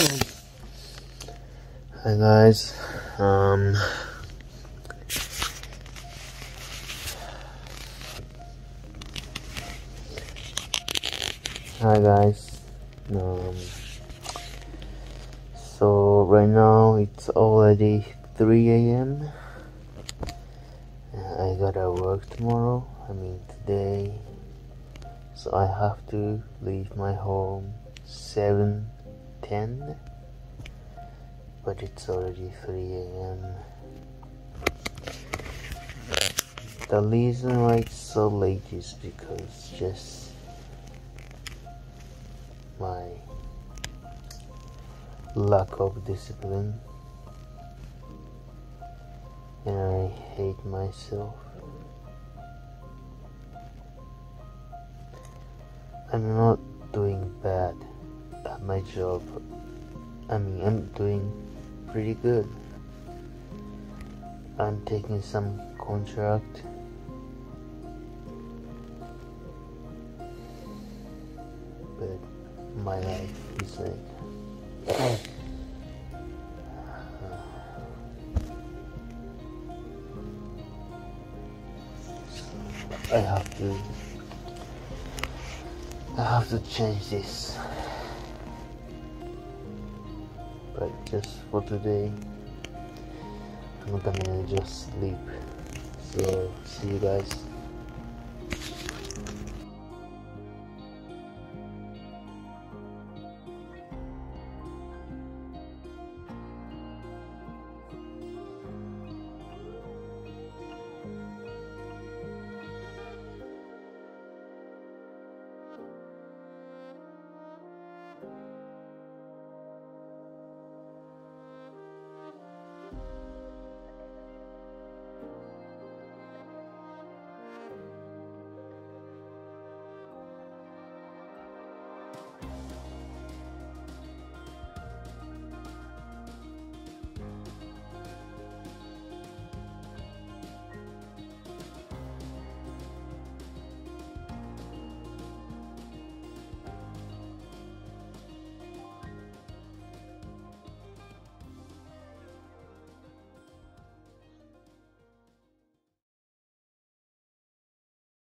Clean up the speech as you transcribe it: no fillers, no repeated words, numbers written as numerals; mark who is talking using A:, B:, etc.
A: Hi guys, hi guys, so right now it's already 3 a.m. I gotta work tomorrow, today, so I have to leave my home 7:10, but it's already 3 a.m. The reason why it's so late is because just my lack of discipline, and I hate myself. I'm not doing bad at my job. I'm doing pretty good. I'm taking some contract, but my life is like I have to change this. But just for today, I'm gonna just sleep. So see you guys.